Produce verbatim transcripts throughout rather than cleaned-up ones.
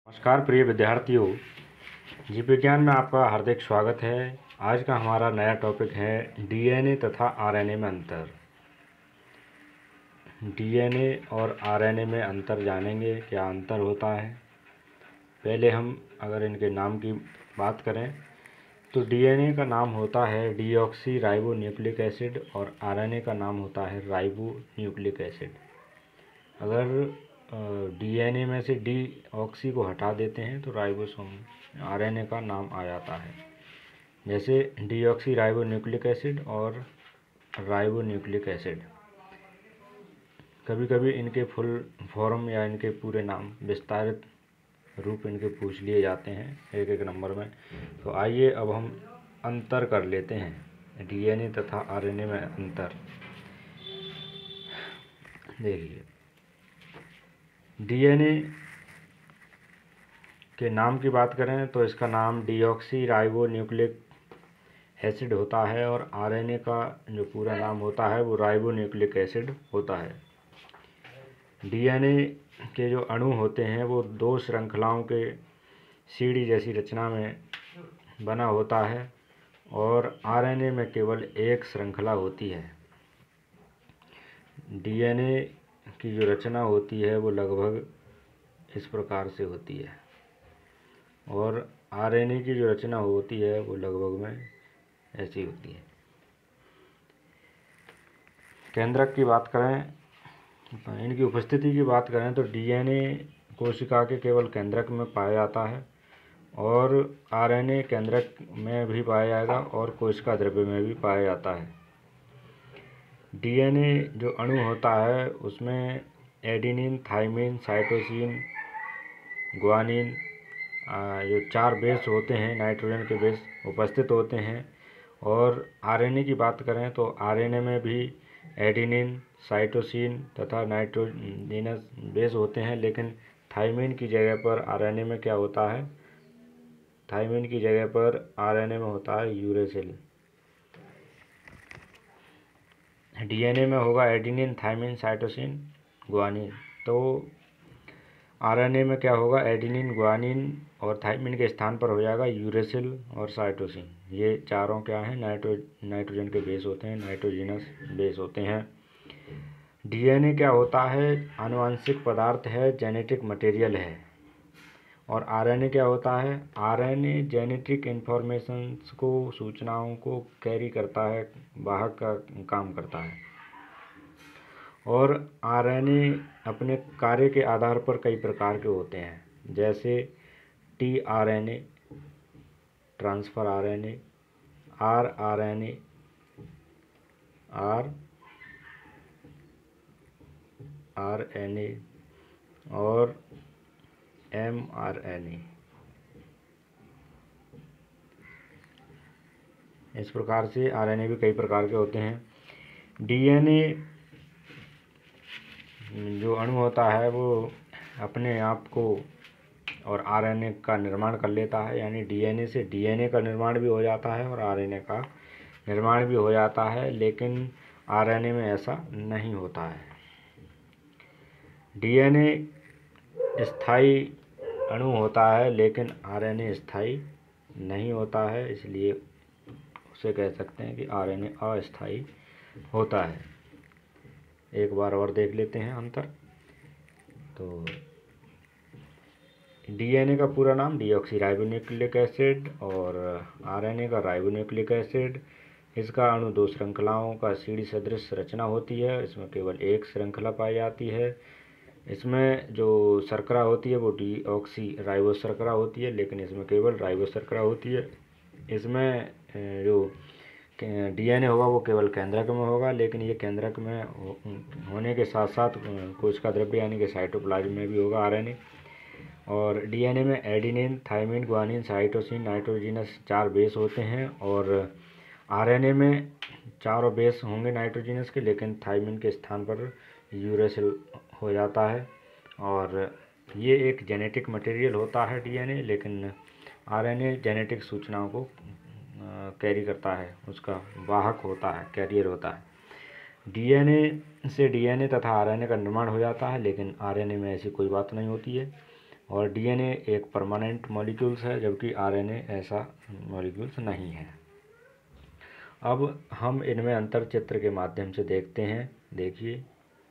नमस्कार प्रिय विद्यार्थियों, जीव विज्ञान में आपका हार्दिक स्वागत है। आज का हमारा नया टॉपिक है डीएनए तथा आरएनए में अंतर। डीएनए और आरएनए में अंतर जानेंगे, क्या अंतर होता है। पहले हम अगर इनके नाम की बात करें तो डीएनए का नाम होता है डीऑक्सी राइबो न्यूक्लिक एसिड और आरएनए का नाम होता है राइबो न्यूक्लिक एसिड। अगर डीएनए में से डी ऑक्सी को हटा देते हैं तो राइबोसोम आरएनए का नाम आ जाता है, जैसे डीऑक्सी राइबो न्यूक्लिक एसिड और राइबो न्यूक्लिक एसिड। कभी कभी इनके फुल फॉर्म या इनके पूरे नाम विस्तारित रूप इनके पूछ लिए जाते हैं एक एक नंबर में। तो आइए अब हम अंतर कर लेते हैं, डीएनए तथा आरएनए में अंतर। देखिए, डीएनए के नाम की बात करें तो इसका नाम डीऑक्सी राइबो न्यूक्लिक एसिड होता है और आरएनए का जो पूरा नाम होता है वो राइबो न्यूक्लिक एसिड होता है। डीएनए के जो अणु होते हैं वो दो श्रृंखलाओं के सीढ़ी जैसी रचना में बना होता है और आरएनए में केवल एक श्रृंखला होती है। डीएनए की जो रचना होती है वो लगभग इस प्रकार से होती है और आरएनए की जो रचना होती है वो लगभग में ऐसी होती है। केंद्रक की बात करें, इनकी उपस्थिति की बात करें तो डीएनए कोशिका के केवल केंद्रक में पाया जाता है और आरएनए केंद्रक में भी पाया जाएगा और कोशिका द्रव्य में भी पाया जाता है। डीएनए जो अणु होता है उसमें एडेनिन, थाइमिन, साइटोसिन, ग्वानिन जो चार बेस होते हैं, नाइट्रोजन के बेस उपस्थित होते हैं। और आरएनए की बात करें तो आरएनए में भी एडेनिन, साइटोसिन तथा नाइट्रोजिनस बेस होते हैं, लेकिन थाइमिन की जगह पर आरएनए में क्या होता है, थाइमिन की जगह पर आरएनए में होता है यूरेसिल। डीएनए में होगा एडेनिन, थाइमिन, साइटोसिन, ग्वानिन। तो आरएनए में क्या होगा, एडेनिन, ग्वानिन और थाइमिन के स्थान पर हो जाएगा यूरेसिल और साइटोसिन। ये चारों क्या हैं, नाइट्रो नाइट्रोजन के बेस होते हैं, नाइट्रोजिनस बेस होते हैं। डीएनए क्या होता है, आनुवंशिक पदार्थ है, जेनेटिक मटेरियल है। और आरएनए क्या होता है, आरएनए जेनेटिक इन्फॉर्मेशंस को, सूचनाओं को कैरी करता है, वाहक का काम करता है। और आरएनए अपने कार्य के आधार पर कई प्रकार के होते हैं, जैसे T RNA, transfer RNA, R RNA, R RNA और एम आरएनए। इस प्रकार से आरएनए भी कई प्रकार के होते हैं। डीएनए जो अणु होता है वो अपने आप को और आरएनए का निर्माण कर लेता है, यानी डीएनए से डीएनए का निर्माण भी हो जाता है और आरएनए का निर्माण भी हो जाता है, लेकिन आरएनए में ऐसा नहीं होता है। डीएनए स्थायी अणु होता है लेकिन आरएनए स्थायी नहीं होता है, इसलिए उसे कह सकते हैं कि आरएनए अस्थायी होता है। एक बार और देख लेते हैं अंतर। तो डीएनए का पूरा नाम डीऑक्सी राइबो न्यूक्लिक एसिड और आरएनए का राइबो न्यूक्लिक एसिड। इसका अणु दो श्रृंखलाओं का सीढ़ी सदृश रचना होती है, इसमें केवल एक श्रृंखला पाई जाती है। इसमें जो शर्करा होती है वो डीऑक्सी राइबो शर्करा होती है, लेकिन इसमें केवल राइबो शर्करा होती है। इसमें जो डीएनए होगा वो केवल केंद्रक में होगा, लेकिन ये केंद्रक में होने के साथ साथ कोशिका द्रव्य यानी कि साइटोप्लाज्म में भी होगा आरएनए। और डीएनए में adenine, thymine, guanine, cytosine, nitrogenous चार बेस होते हैं और आरएनए में चारों बेस होंगे नाइट्रोजिनस के, लेकिन थाइमिन के स्थान पर यूरेसिल हो जाता है। और ये एक जेनेटिक मटेरियल होता है डीएनए, लेकिन आरएनए जेनेटिक सूचनाओं को कैरी करता है, उसका वाहक होता है, कैरियर होता है। डीएनए से डीएनए तथा आरएनए का निर्माण हो जाता है, लेकिन आरएनए में ऐसी कोई बात नहीं होती है। और डीएनए एक परमानेंट मॉलिक्यूल्स है, जबकि आरएनए ऐसा मॉलिक्यूल्स नहीं है। अब हम इनमें अंतर चित्र के माध्यम से देखते हैं। देखिए,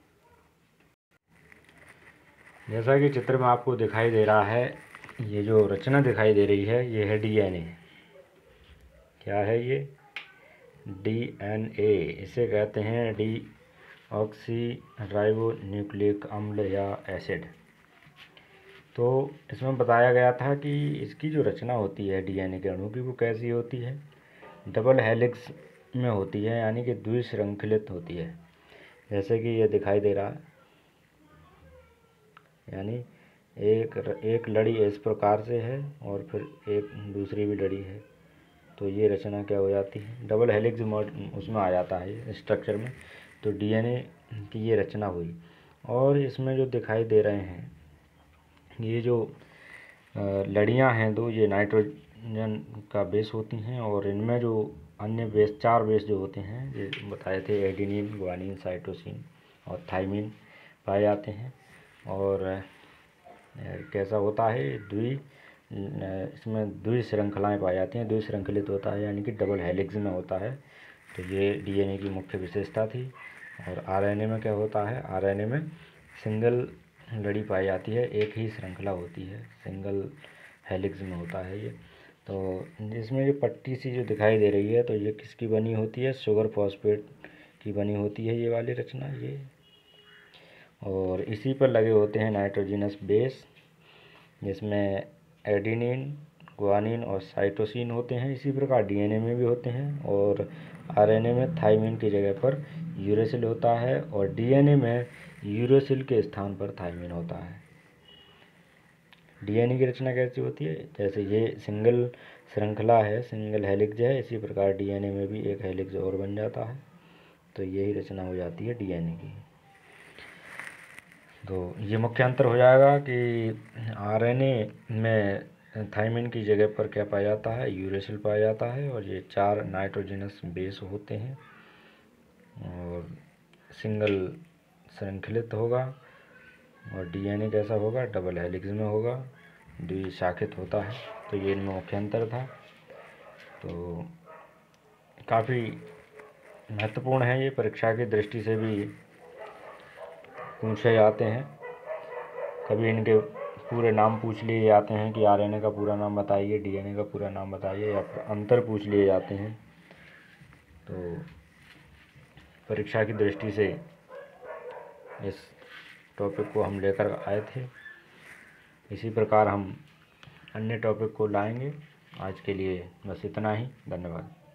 जैसा कि चित्र में आपको दिखाई दे रहा है, ये जो रचना दिखाई दे रही है ये है डीएनए। क्या है ये? डीएनए। इसे कहते हैं डी ऑक्सी राइबो न्यूक्लिक अम्ल या एसिड। तो इसमें बताया गया था कि इसकी जो रचना होती है डीएनए के अणु की, वो कैसी होती है? डबल हेलिक्स में होती है, यानी कि द्विश्रंखलित होती है। जैसे कि ये दिखाई दे रहा है, यानी एक एक लड़ी इस प्रकार से है और फिर एक दूसरी भी लड़ी है, तो ये रचना क्या हो जाती है? डबल हेलिक्स उसमें आ जाता है स्ट्रक्चर में। तो डीएनए की ये रचना हुई। और इसमें जो दिखाई दे रहे हैं ये जो लड़ियां हैं दो, ये नाइट्रोजन का बेस होती हैं, और इनमें जो अन्य बेस, चार बेस जो होते हैं, ये बताए थे, एडेनिन, ग्वानिन, साइटोसिन और थाइमिन पाए जाते हैं। और कैसा होता है? द्वि इसमें द्विश्रृंखलाएँ पाई जाती हैं, द्विश्रंखलित होता है, यानी कि डबल हेलिक्स में होता है। तो ये डीएनए की मुख्य विशेषता थी। और आरएनए में क्या होता है? आरएनए में सिंगल लड़ी पाई जाती है, एक ही श्रृंखला होती है, सिंगल हेलिक्स में होता है ये। तो इसमें जो पट्टी सी जो दिखाई दे रही है, तो ये किसकी बनी होती है? शुगर फॉस्फेट की बनी होती है ये वाली रचना ये। और इसी पर लगे होते हैं नाइट्रोजनस बेस, जिसमें एडेनिन, ग्वानिन और साइटोसिन होते हैं। इसी प्रकार डीएनए में भी होते हैं। और आरएनए में थाइमिन की जगह पर यूरेसिल होता है, और डीएनए में यूरेसिल के स्थान पर थाइमिन होता है। डीएनए की रचना कैसी होती है? जैसे ये सिंगल श्रृंखला है, सिंगल हेलिक्स है, इसी प्रकार डीएनए में भी एक हेलिक्स और बन जाता है। तो यही रचना हो जाती है डीएनए की। तो ये मुख्य अंतर हो जाएगा कि आरएनए में थाइमिन की जगह पर क्या पाया जाता है? यूरेसिल पाया जाता है, और ये चार नाइट्रोजनस बेस होते हैं, और सिंगल श्रृंखलित होगा। और डीएनए कैसा होगा? डबल हेलिक्स में होगा, द्विशाखित होता है। तो ये इनमें मुख्य अंतर था। तो काफ़ी महत्वपूर्ण है ये, परीक्षा की दृष्टि से भी पूछे जाते हैं। कभी इनके पूरे नाम पूछ लिए जाते हैं कि आरएनए का पूरा नाम बताइए, डीएनए का पूरा नाम बताइए, या फिर अंतर पूछ लिए जाते हैं। तो परीक्षा की दृष्टि से इस टॉपिक को हम लेकर आए थे। इसी प्रकार हम अन्य टॉपिक को लाएंगे। आज के लिए बस इतना ही। धन्यवाद।